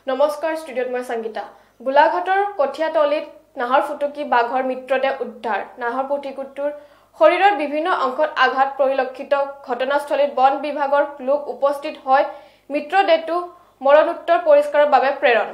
নমস্কাৰ ষ্টুডিঅ'ত মই সংগীতা গোলাঘাটৰ কঠিয়াতলিত নাহৰ ফুটুকি বাঘৰ মৃতদেহ উদ্ধাৰ নাহৰ পুথিকুটুৰ শৰীৰৰ বিভিন্ন অংশত আঘাত পৰিলক্ষিত ঘটনাস্থলীত বন বিভাগৰ লোক উপস্থিত হয় মৃতদেহটো মৰণোত্তৰ পৰিষ্কাৰৰ বাবে প্ৰেৰণ